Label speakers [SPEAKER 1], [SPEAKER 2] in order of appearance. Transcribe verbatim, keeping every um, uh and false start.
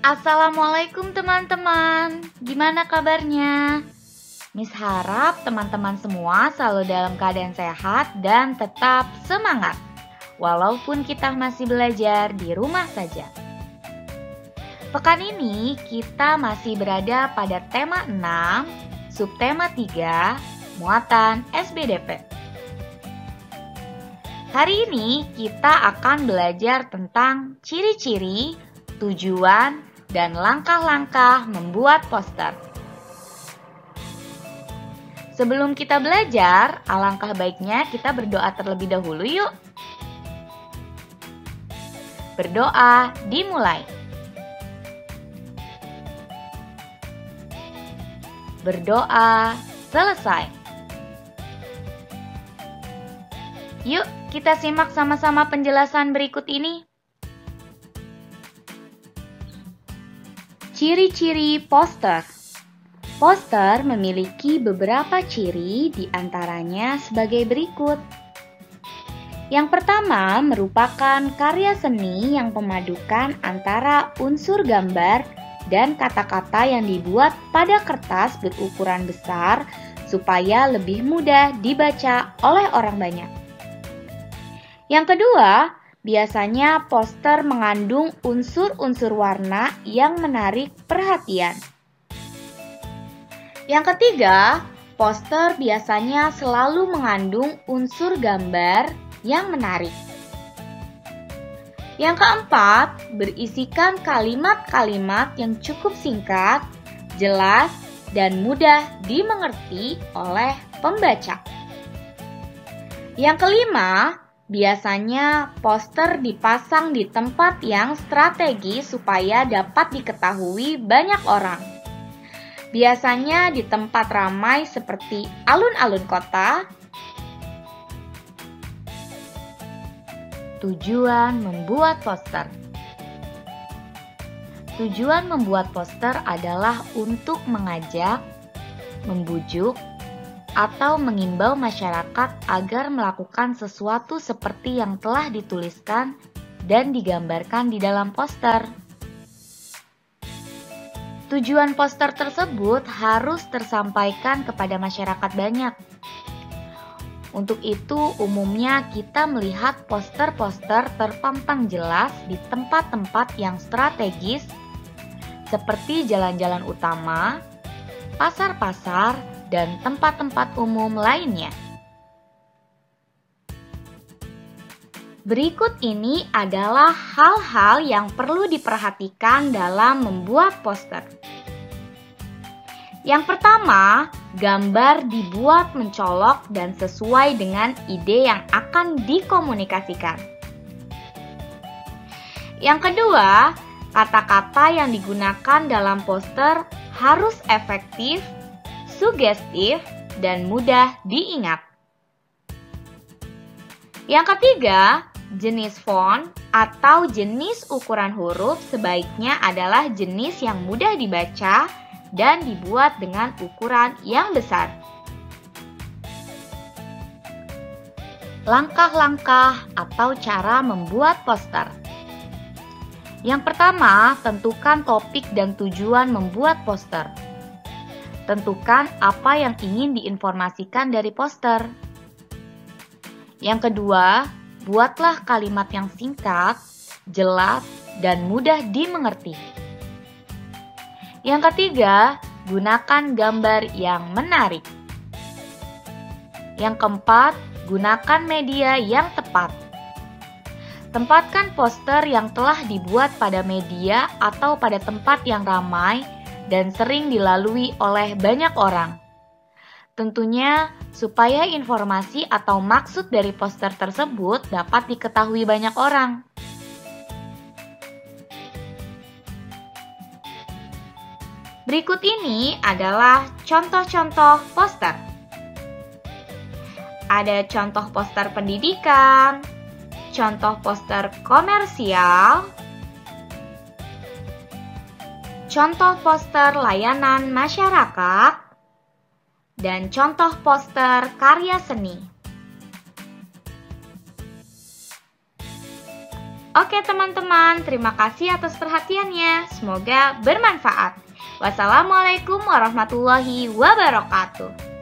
[SPEAKER 1] Assalamualaikum teman-teman, gimana kabarnya? Miss harap teman-teman semua selalu dalam keadaan sehat dan tetap semangat, walaupun kita masih belajar di rumah saja. Pekan ini kita masih berada pada tema enam, subtema tiga, muatan S B D P. Hari ini kita akan belajar tentang ciri-ciri, tujuan, dan langkah-langkah membuat poster. Sebelum kita belajar, alangkah baiknya kita berdoa terlebih dahulu yuk. Berdoa dimulai. Berdoa selesai. Yuk, kita simak sama-sama penjelasan berikut ini. Ciri-ciri poster. Poster memiliki beberapa ciri, di antaranya sebagai berikut. Yang pertama merupakan karya seni yang memadukan antara unsur gambar dan kata-kata yang dibuat pada kertas berukuran besar supaya lebih mudah dibaca oleh orang banyak. Yang kedua, biasanya poster mengandung unsur-unsur warna yang menarik perhatian. Yang ketiga, poster biasanya selalu mengandung unsur gambar yang menarik. Yang keempat, berisikan kalimat-kalimat yang cukup singkat, jelas, dan mudah dimengerti oleh pembaca. Yang kelima, biasanya poster dipasang di tempat yang strategis supaya dapat diketahui banyak orang. Biasanya di tempat ramai seperti alun-alun kota. Tujuan membuat poster. Tujuan membuat poster adalah untuk mengajak, membujuk, atau mengimbau masyarakat agar melakukan sesuatu seperti yang telah dituliskan dan digambarkan di dalam poster. Tujuan poster tersebut harus tersampaikan kepada masyarakat banyak. Untuk itu, umumnya kita melihat poster-poster terpampang jelas di tempat-tempat yang strategis seperti jalan-jalan utama, pasar-pasar, dan tempat-tempat umum lainnya. Berikut ini adalah hal-hal yang perlu diperhatikan dalam membuat poster. Yang pertama, gambar dibuat mencolok dan sesuai dengan ide yang akan dikomunikasikan. Yang kedua, kata-kata yang digunakan dalam poster harus efektif, sugestif, dan mudah diingat. Yang ketiga, jenis font atau jenis ukuran huruf sebaiknya adalah jenis yang mudah dibaca dan dibuat dengan ukuran yang besar. Langkah-langkah atau cara membuat poster. Yang pertama, tentukan topik dan tujuan membuat poster. Tentukan apa yang ingin diinformasikan dari poster. Yang kedua, buatlah kalimat yang singkat, jelas, dan mudah dimengerti. Yang ketiga, gunakan gambar yang menarik. Yang keempat, gunakan media yang tepat. Tempatkan poster yang telah dibuat pada media atau pada tempat yang ramai dan sering dilalui oleh banyak orang. Tentunya supaya informasi atau maksud dari poster tersebut dapat diketahui banyak orang. Berikut ini adalah contoh-contoh poster. Ada contoh poster pendidikan, contoh poster komersial, contoh poster layanan masyarakat, dan contoh poster karya seni. Oke teman-teman, terima kasih atas perhatiannya. Semoga bermanfaat. Wassalamualaikum warahmatullahi wabarakatuh.